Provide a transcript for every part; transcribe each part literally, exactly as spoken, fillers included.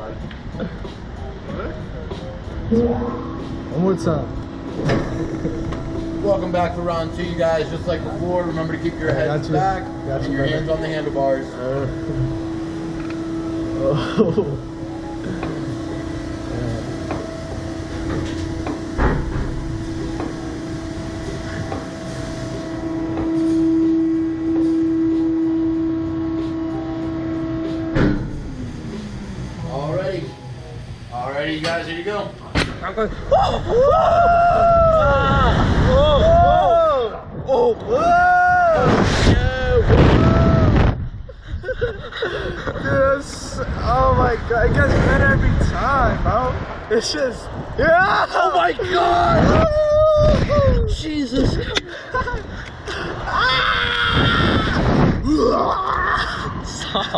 One more time. Welcome back for round two, you guys. Just like before, remember to keep your heads you. back Got and you, your brother. hands on the handlebars. Uh, oh. Alrighty. Alrighty, you guys, here you go. I'm going. Whoa! Whoa! Whoa! Whoa! Whoa! This, oh my god, it gets better every time, bro. It's just, yeah! Oh my god! Jesus! Stop.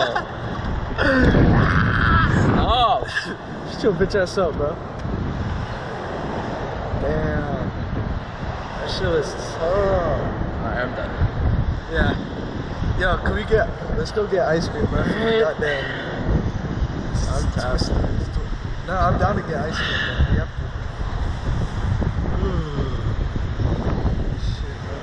Stop. Shut your bitch ass up, bro. Damn. That shit was tough. Alright, I'm done. Yeah. Yo, can we get, let's go get ice cream, bro. Goddamn. I'm tapped. No, I'm down to get ice cream, bro. Yep. Shit, bro.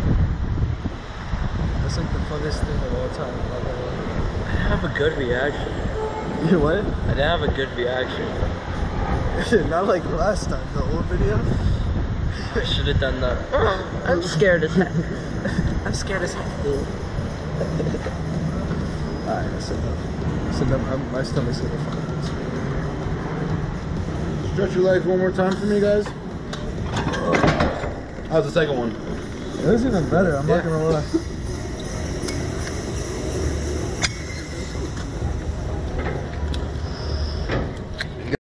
That's like the funnest thing of all time. I didn't have a good reaction. You what? I didn't have a good reaction. Not like last time, the old video. I should have done that. I'm scared as heck. I'm scared as heck, dude. Alright, that's enough. That's enough. I'm, my stomach's gonna fucking hurt. Stretch your legs one more time for me, guys. How's the second one? It was even better, I'm Yeah. not gonna lie.